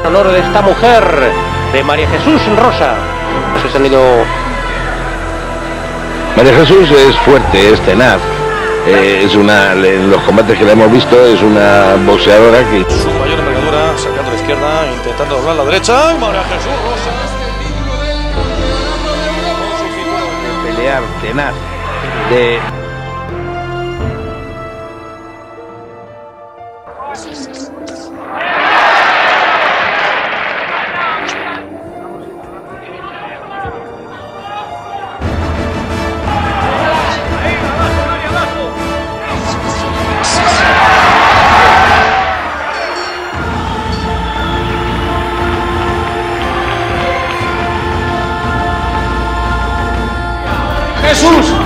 En honor de esta mujer, de María Jesús Rosa. Se han ido... María Jesús es fuerte, es tenaz. Es una, en los combates que la hemos visto, es una boxeadora que... Su mayor envergadura, sacando a la izquierda, intentando doblar la derecha. María Jesús Rosa. De pelear tenaz, de... Jesús